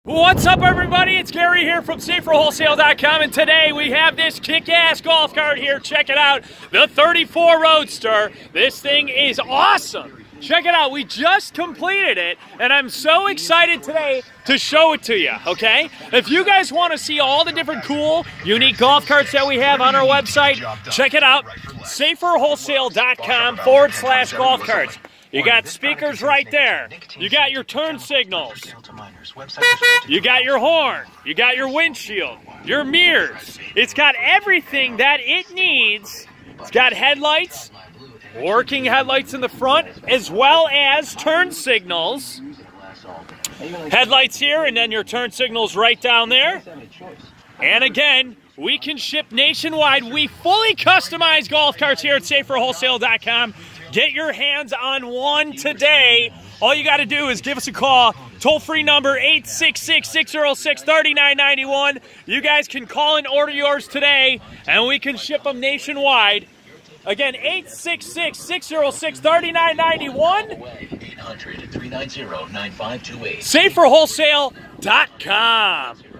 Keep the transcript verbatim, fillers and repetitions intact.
What's up, everybody? It's Gary here from Safer Wholesale dot com, and today we have this kick-ass golf cart here. Check it out, the thirty-four Roadster. This thing is awesome. Check it out. We just completed it, and I'm so excited today to show it to you, okay? If you guys want to see all the different cool, unique golf carts that we have on our website, check it out, Safer Wholesale dot com forward slash golf carts. You got speakers right there. You got your turn signals. You got your horn. You got your windshield. Your mirrors. It's got everything that it needs. It's got headlights, working headlights in the front, as well as turn signals. Headlights here, and then your turn signals right down there. And again, we can ship nationwide. We fully customize golf carts here at Safer Wholesale dot com. Get your hands on one today. All you got to do is give us a call. Toll-free number eight six six, six zero six, three nine nine one. You guys can call and order yours today, and we can ship them nationwide. Again, eight six six, six zero six, three nine nine one. eight hundred, three nine zero, nine five two eight. Safer Wholesale dot com.